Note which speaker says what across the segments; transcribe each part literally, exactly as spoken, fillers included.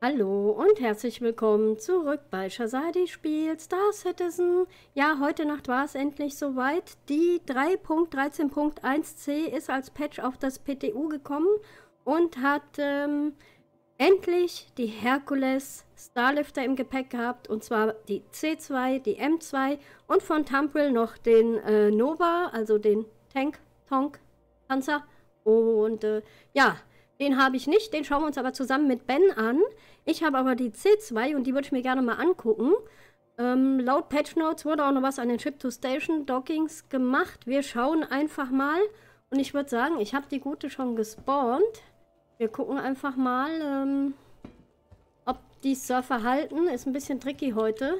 Speaker 1: Hallo und herzlich willkommen zurück bei Shazadi spielt Star Citizen. Ja, heute Nacht war es endlich soweit. Die drei Punkt dreizehn Punkt eins c ist als Patch auf das P T U gekommen und hat ähm, endlich die Hercules Starlifter im Gepäck gehabt. Und zwar die C zwei, die M zwei und von Tumbril noch den äh, Nova, also den Tank, Tonk, Panzer. Und äh, ja, den habe ich nicht, den schauen wir uns aber zusammen mit Ben an. Ich habe aber die C zwei und die würde ich mir gerne mal angucken. Ähm, laut Patch Notes wurde auch noch was an den Ship-to-Station-Dockings gemacht. Wir schauen einfach mal. Und ich würde sagen, ich habe die gute schon gespawnt. Wir gucken einfach mal, ähm, ob die Surfer halten. Ist ein bisschen tricky heute.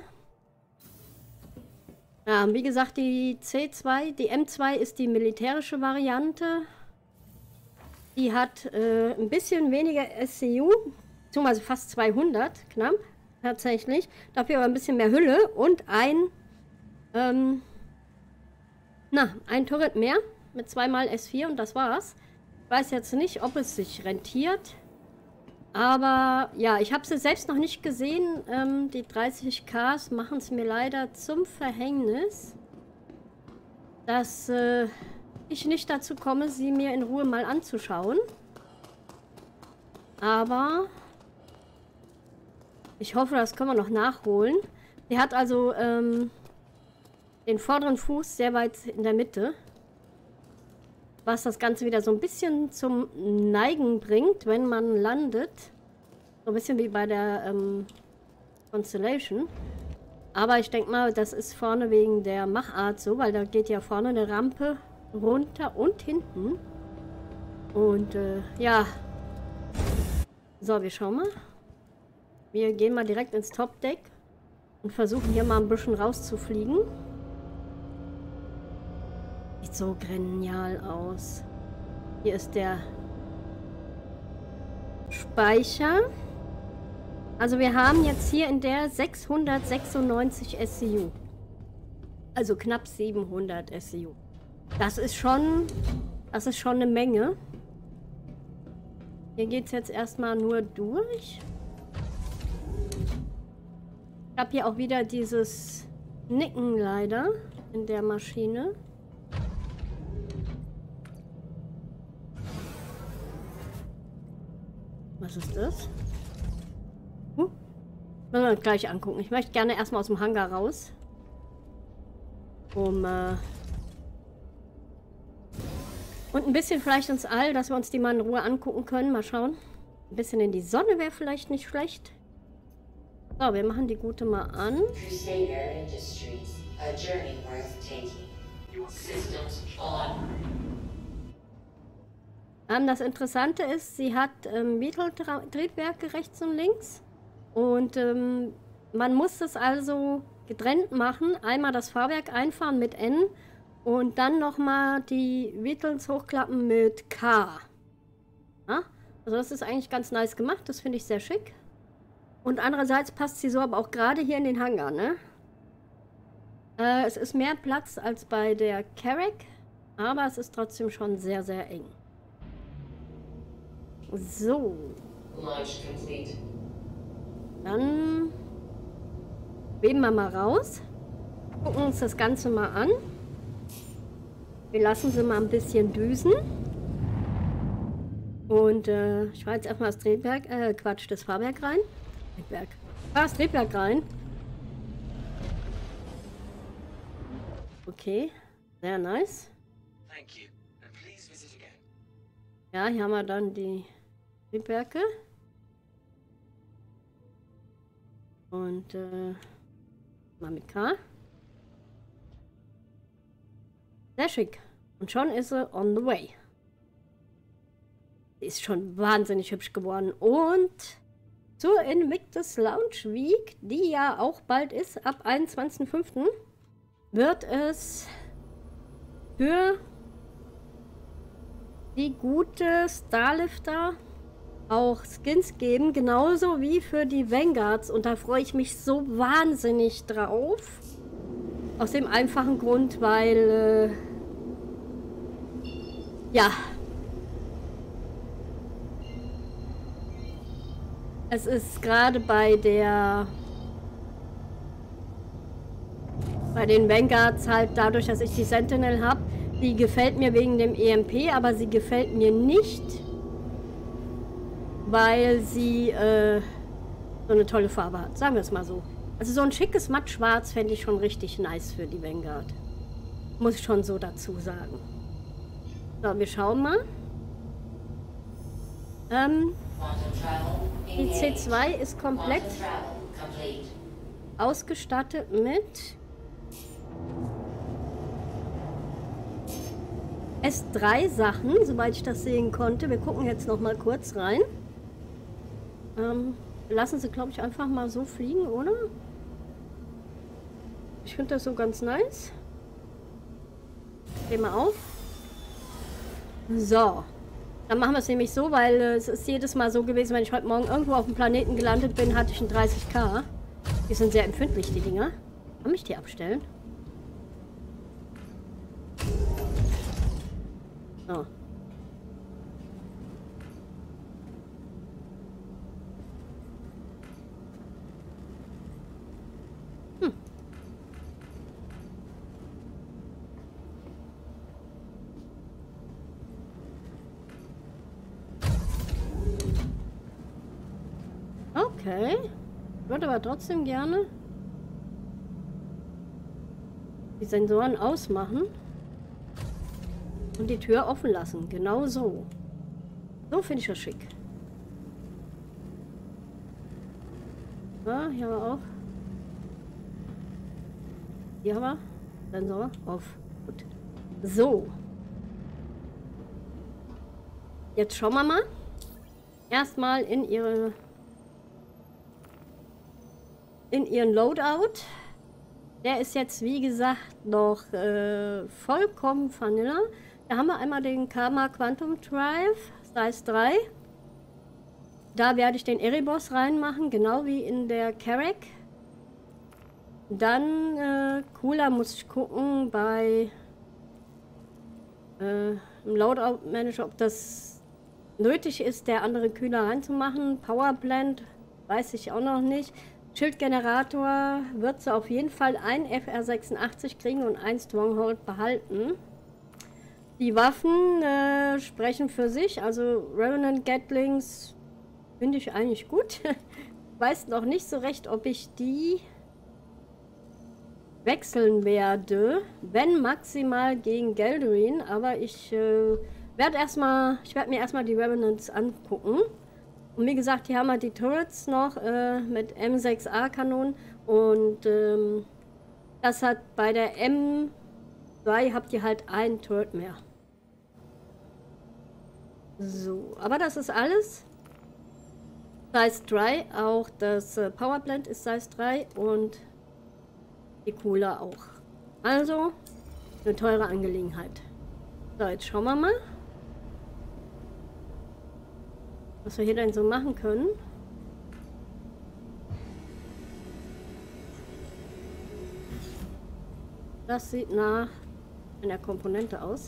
Speaker 1: Ja, wie gesagt, die C zwei, die M zwei ist die militärische Variante. Die hat äh, ein bisschen weniger S C U, beziehungsweise fast zweihundert, knapp, tatsächlich. Dafür aber ein bisschen mehr Hülle und ein, ähm, na, ein Turret mehr mit zweimal S vier und das war's. Ich weiß jetzt nicht, ob es sich rentiert, aber ja, ich habe sie selbst noch nicht gesehen. Ähm, die dreißig Ks machen es mir leider zum Verhängnis, dass äh, ich nicht dazu komme, sie mir in Ruhe mal anzuschauen. Aber ich hoffe, das können wir noch nachholen. Sie hat also ähm, den vorderen Fuß sehr weit in der Mitte, was das Ganze wieder so ein bisschen zum Neigen bringt, wenn man landet. So ein bisschen wie bei der ähm, Constellation. Aber ich denke mal, das ist vorne wegen der Machart so, weil da geht ja vorne eine Rampe runter und hinten. Und äh, ja. So, wir schauen mal. Wir gehen mal direkt ins Topdeck und versuchen hier mal ein bisschen rauszufliegen. Sieht so genial aus. Hier ist der Speicher. Also wir haben jetzt hier in der sechshundertsechsundneunzig S C U. Also knapp siebenhundert S C U. Das ist schon, das ist schon eine Menge. Hier geht es jetzt erstmal nur durch. Ich habe hier auch wieder dieses Nicken leider in der Maschine. Was ist das? Huh. Müssen wir gleich angucken. Ich möchte gerne erstmal aus dem Hangar raus. Um äh und ein bisschen vielleicht ins All, dass wir uns die mal in Ruhe angucken können. Mal schauen. Ein bisschen in die Sonne wäre vielleicht nicht schlecht. So, wir machen die gute mal an. Ähm, das Interessante ist, sie hat ähm, Beetle-Triebwerke rechts und links. Und ähm, man muss es also getrennt machen. Einmal das Fahrwerk einfahren mit N. Und dann nochmal die Beetles hochklappen mit K. Ja? Also das ist eigentlich ganz nice gemacht. Das finde ich sehr schick. Und andererseits passt sie so aber auch gerade hier in den Hangar, ne? Äh, es ist mehr Platz als bei der Carrack. Aber es ist trotzdem schon sehr, sehr eng. So. Dann weben wir mal raus. Gucken uns das Ganze mal an. Wir lassen sie mal ein bisschen düsen. Und äh, ich fahre jetzt erstmal das Triebwerk, äh, Quatsch, das Fahrwerk rein. Triebwerk. Ah, das Triebwerk rein. Okay, sehr nice. Ja, hier haben wir dann die Triebwerke. Und äh, mal mit K. Sehr schick. Und schon ist sie on the way. Sie ist schon wahnsinnig hübsch geworden. Und zur Invictus Launch Week, die ja auch bald ist, ab einundzwanzigsten fünften wird es für die gute Starlifter auch Skins geben. Genauso wie für die Vanguards. Und da freue ich mich so wahnsinnig drauf. Aus dem einfachen Grund, weil, äh, ja, Es ist gerade bei der... Bei den Vanguards halt dadurch, dass ich die Sentinel habe. Die gefällt mir wegen dem E M P, aber sie gefällt mir nicht, weil sie äh, so eine tolle Farbe hat. Sagen wir es mal so. Also so ein schickes Mattschwarz fände ich schon richtig nice für die Vanguard. Muss ich schon so dazu sagen. So, wir schauen mal. Ähm, die C zwei ist komplett ausgestattet mit S drei Sachen, soweit ich das sehen konnte. Wir gucken jetzt noch mal kurz rein. Ähm, lassen sie, glaube ich, einfach mal so fliegen, oder? Ich finde das so ganz nice. Geh mal auf. So. Dann machen wir es nämlich so, weil äh, es ist jedes Mal so gewesen, wenn ich heute Morgen irgendwo auf dem Planeten gelandet bin, hatte ich einen dreißig K. Die sind sehr empfindlich, die Dinger. Kann ich die abstellen? So. Hm. Okay. Ich würde aber trotzdem gerne die Sensoren ausmachen und die Tür offen lassen. Genau so. So finde ich das schick. Ja, hier haben wir auch. Hier haben wir Sensor auf. Gut. So. Jetzt schauen wir mal. Erstmal in ihre in ihren Loadout. Der ist jetzt, wie gesagt, noch äh, vollkommen Vanilla. Da haben wir einmal den Karma Quantum Drive, Size drei. Da werde ich den Erebos reinmachen, genau wie in der Carrack. Dann, äh, cooler muss ich gucken bei äh, im Loadout Manager, ob das nötig ist, der andere Kühler reinzumachen. Powerblend, weiß ich auch noch nicht. Schildgenerator wird sie auf jeden Fall ein F R sechsundachtzig kriegen und ein Stronghold behalten. Die Waffen äh, sprechen für sich, also Revenant Gatlings finde ich eigentlich gut. Weiß noch nicht so recht, ob ich die wechseln werde, wenn maximal gegen Gelduin, aber ich äh, werde erstmal, ich werde mir erstmal die Revenants angucken. Und wie gesagt, hier haben wir die Turrets noch äh, mit M sechs A Kanonen und ähm, das hat bei der M zwei habt ihr halt ein Turret mehr. So, aber das ist alles. Size drei, auch das äh, Powerblend ist Size drei und die Cooler auch. Also, eine teure Angelegenheit. So, jetzt schauen wir mal, was wir hier denn so machen können. Das sieht nach einer Komponente aus.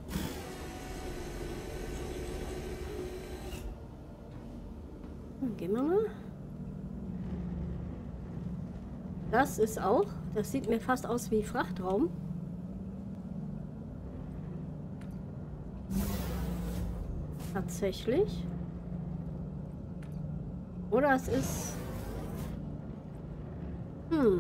Speaker 1: Dann gehen wir mal. Das ist auch, das sieht mir fast aus wie Frachtraum. Tatsächlich. Oder es ist... Hm.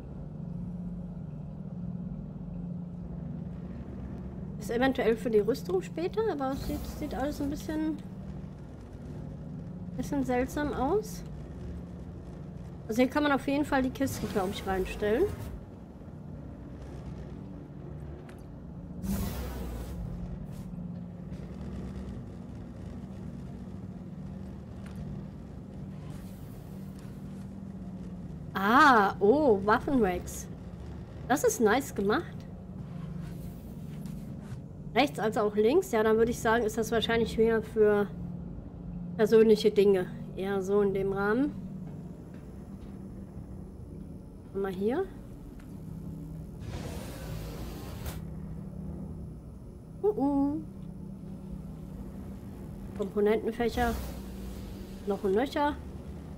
Speaker 1: Ist eventuell für die Rüstung später, aber es sieht, sieht alles ein bisschen... bisschen seltsam aus. Also hier kann man auf jeden Fall die Kisten, glaube ich, reinstellen. Ah, oh, Waffenracks. Das ist nice gemacht. Rechts als auch links. Ja, dann würde ich sagen, ist das wahrscheinlich mehr für persönliche Dinge. Eher so in dem Rahmen. Mal hier. Uh -uh. Komponentenfächer. Noch ein Löcher.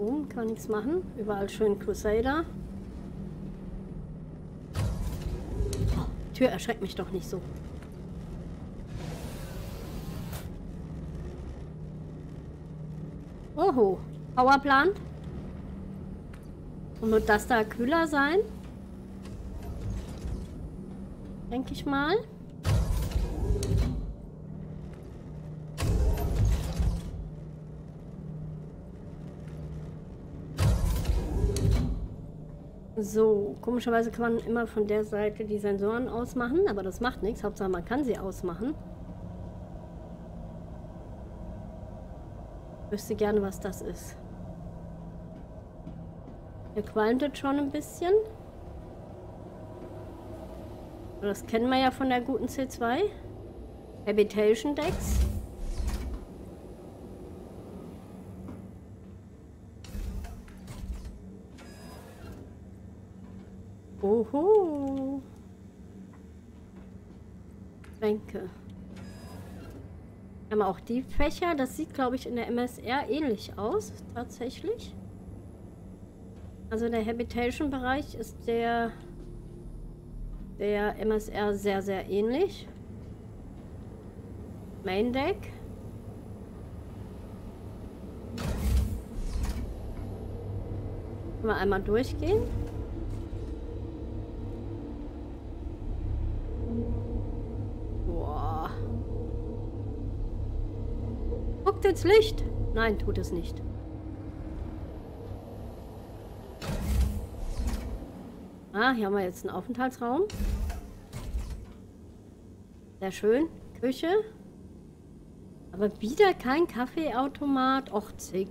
Speaker 1: oben, kann nichts machen. Überall schön Crusader. Oh, Tür erschreckt mich doch nicht so. Oho, Powerplant. Und wird das da kühler sein? Denke ich mal. So, komischerweise kann man immer von der Seite die Sensoren ausmachen, aber das macht nichts. Hauptsache man kann sie ausmachen. Ich wüsste gerne, was das ist. Hier qualmt es schon ein bisschen. Das kennen wir ja von der guten C zwei. Habitation Decks. Oho. Bänke. Haben wir auch die Fächer. Das sieht, glaube ich, in der M S R ähnlich aus. Tatsächlich. Also der Habitation-Bereich ist der, der M S R sehr, sehr ähnlich. Main Deck. Können wir einmal durchgehen. Boah. Guckt ins Licht. Nein, tut es nicht. Ah, hier haben wir jetzt einen Aufenthaltsraum. Sehr schön. Küche. Aber wieder kein Kaffeeautomat. Och, zick.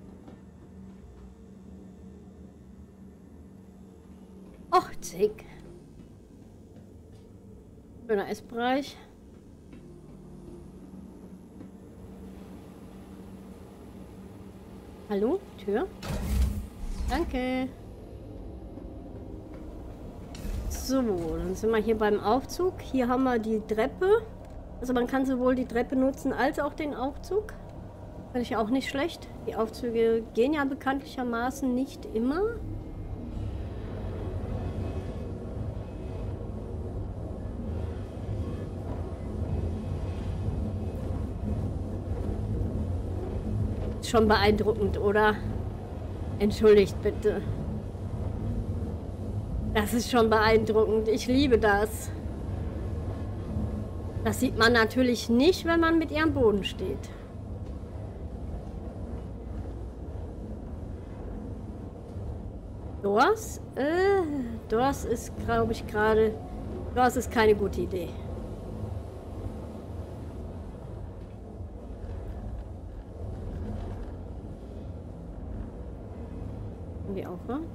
Speaker 1: Och, zick. Schöner Essbereich. Hallo? Tür? Danke. So, dann sind wir hier beim Aufzug. Hier haben wir die Treppe. Also man kann sowohl die Treppe nutzen als auch den Aufzug. Finde ich auch nicht schlecht. Die Aufzüge gehen ja bekanntlichermaßen nicht immer. Ist schon beeindruckend, oder? Entschuldigt bitte. Das ist schon beeindruckend. Ich liebe das. Das sieht man natürlich nicht, wenn man mit ihr am Boden steht. Doors? Äh, Doors ist, glaube ich, gerade... Doors ist keine gute Idee. Wie auch, ne?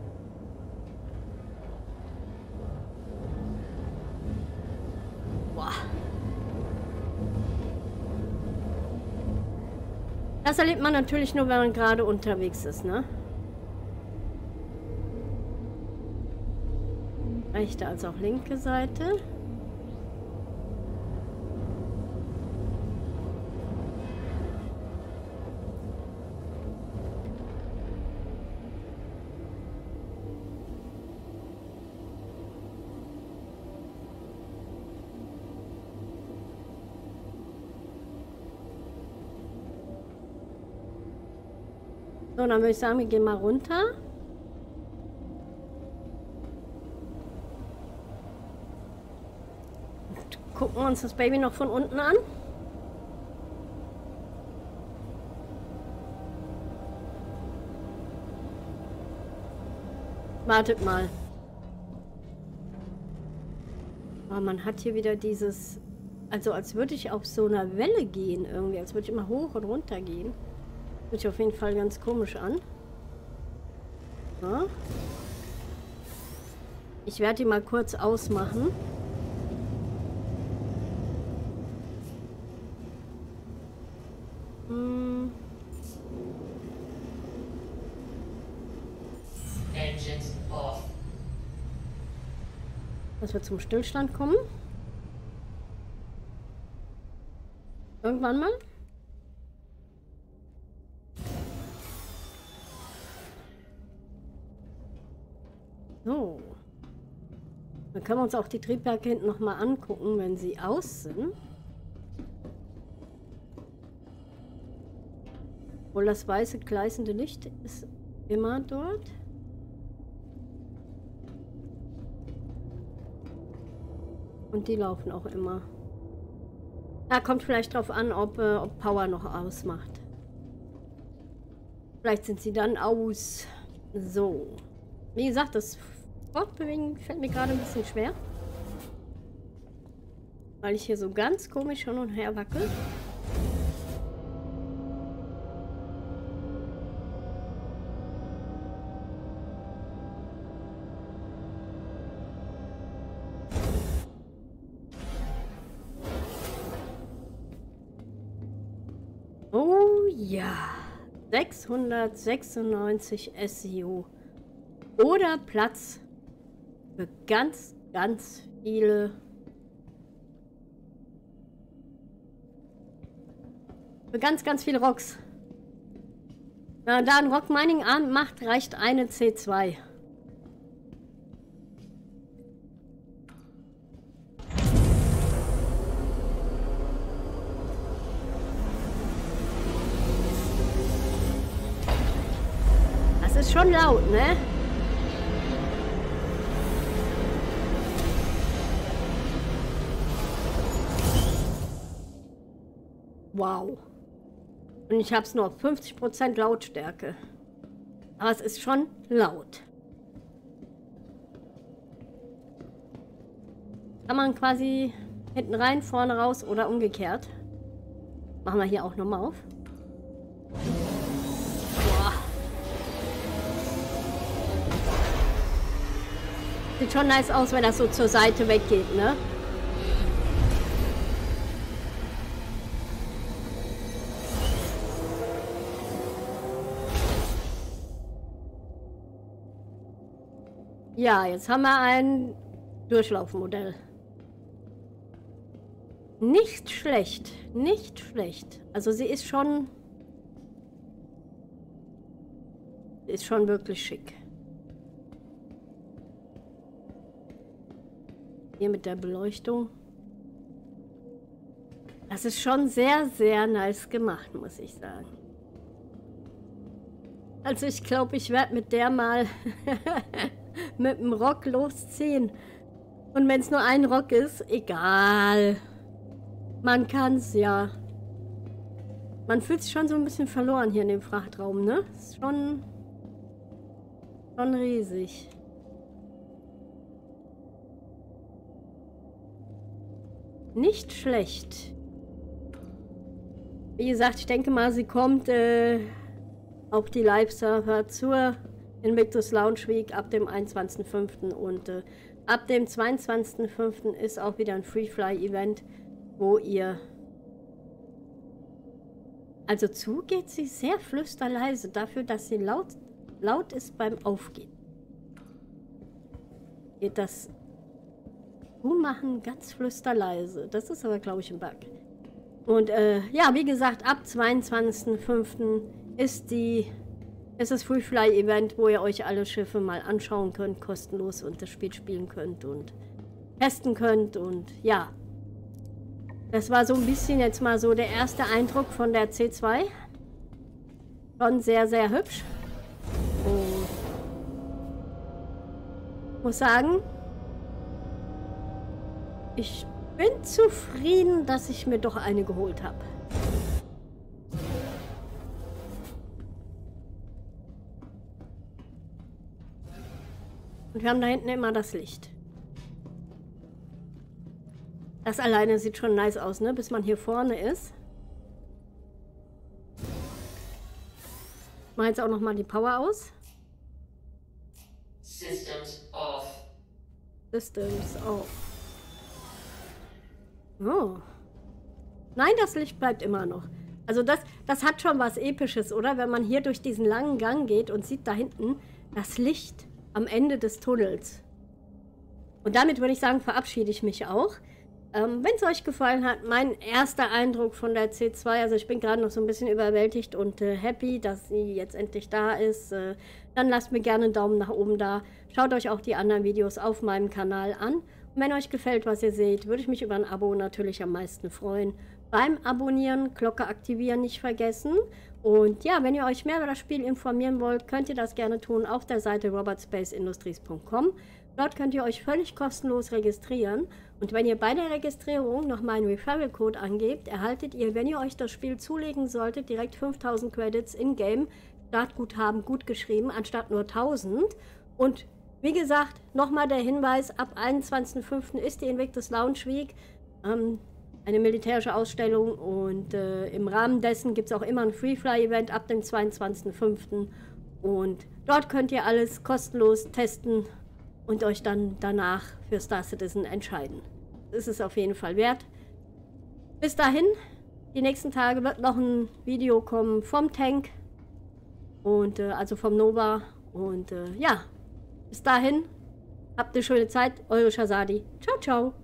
Speaker 1: Das erlebt man natürlich nur, wenn man gerade unterwegs ist, ne? Rechte als auch linke Seite. So, dann würde ich sagen, wir gehen mal runter. Und gucken uns das Baby noch von unten an. Wartet mal. Oh, man hat hier wieder dieses... Also als würde ich auf so einer Welle gehen irgendwie. Als würde ich immer hoch und runter gehen. Hört sich auf jeden Fall ganz komisch an. So. Ich werde die mal kurz ausmachen. Hm.
Speaker 2: Engines off.
Speaker 1: Dass wir zum Stillstand kommen. Irgendwann mal. können wir uns auch die Triebwerke hinten nochmal angucken, wenn sie aus sind. Obwohl das weiße gleißende Licht ist immer dort. Und die laufen auch immer. Ja, kommt vielleicht drauf an, ob, äh, ob Power noch ausmacht. Vielleicht sind sie dann aus. So. Wie gesagt, das Fortbewegen fällt mir gerade ein bisschen schwer. Weil ich hier so ganz komisch hin und her wackel. Oh ja. sechshundertsechsundneunzig S E O. Oder Platz für ganz, ganz viele. Für ganz, ganz viele Rocks. Na, da ein Rock Mining Arm macht, reicht eine C zwei. Das ist schon laut, ne? Wow. Und ich habe es nur auf fünfzig Prozent Lautstärke. Aber es ist schon laut. Kann man quasi hinten rein, vorne raus oder umgekehrt. Machen wir hier auch nochmal auf. Boah. Sieht schon nice aus, wenn das so zur Seite weggeht, ne? Ja, jetzt haben wir ein Durchlaufmodell. Nicht schlecht, nicht schlecht. Also sie ist schon... Sie ist schon wirklich schick. Hier mit der Beleuchtung. Das ist schon sehr, sehr nice gemacht, muss ich sagen. Also ich glaube, ich werde mit der mal... mit dem Rock losziehen. Und wenn es nur ein Rock ist, egal. Man kann's ja. Man fühlt sich schon so ein bisschen verloren hier in dem Frachtraum, ne? Ist schon, schon riesig. Nicht schlecht. Wie gesagt, ich denke mal, sie kommt äh, auf die Live-Server zur Invictus Launch Week ab dem einundzwanzigsten fünften und äh, ab dem zweiundzwanzigsten fünften ist auch wieder ein Free-Fly-Event, wo ihr... Also zu geht sie sehr flüsterleise, dafür, dass sie laut, laut ist beim Aufgehen. Geht das Zumachen ganz flüsterleise. Das ist aber, glaube ich, ein Bug. Und äh, ja, wie gesagt, ab zweiundzwanzigsten fünften ist die... Es ist Free-Fly-Event, wo ihr euch alle Schiffe mal anschauen könnt, kostenlos und das Spiel spielen könnt und testen könnt. Und ja, das war so ein bisschen jetzt mal so der erste Eindruck von der C zwei. Schon sehr, sehr hübsch. Und ich muss sagen, ich bin zufrieden, dass ich mir doch eine geholt habe. Und wir haben da hinten immer das Licht. Das alleine sieht schon nice aus, ne? Bis man hier vorne ist. Ich mache jetzt auch noch mal die Power aus.
Speaker 2: Systems off.
Speaker 1: Systems off. Oh. Nein, das Licht bleibt immer noch. Also das, das hat schon was Episches, oder? Wenn man hier durch diesen langen Gang geht und sieht da hinten das Licht am Ende des Tunnels. Und damit würde ich sagen, verabschiede ich mich auch. Ähm, wenn es euch gefallen hat, mein erster Eindruck von der C zwei, also ich bin gerade noch so ein bisschen überwältigt und äh, happy, dass sie jetzt endlich da ist, äh, dann lasst mir gerne einen Daumen nach oben da. Schaut euch auch die anderen Videos auf meinem Kanal an Wenn euch gefällt, was ihr seht, würde ich mich über ein Abo natürlich am meisten freuen. Beim Abonnieren, Glocke aktivieren nicht vergessen. Und ja, wenn ihr euch mehr über das Spiel informieren wollt, könnt ihr das gerne tun auf der Seite robot space industries punkt com. Dort könnt ihr euch völlig kostenlos registrieren. Und wenn ihr bei der Registrierung noch meinen Referral-Code angebt, erhaltet ihr, wenn ihr euch das Spiel zulegen solltet, direkt fünftausend Credits in-game. Startguthaben gut geschrieben, anstatt nur tausend. Und wie gesagt, nochmal der Hinweis, ab einundzwanzigsten fünften ist die Invictus Launch Week, ähm, eine militärische Ausstellung, und äh, im Rahmen dessen gibt es auch immer ein Free-Fly-Event ab dem zweiundzwanzigsten fünften Und dort könnt ihr alles kostenlos testen und euch dann danach für Star Citizen entscheiden. Das ist es auf jeden Fall wert. Bis dahin, die nächsten Tage wird noch ein Video kommen vom Tank, und äh, also vom Nova. Und äh, ja, bis dahin, habt eine schöne Zeit. Eure Shazadi. Ciao, ciao.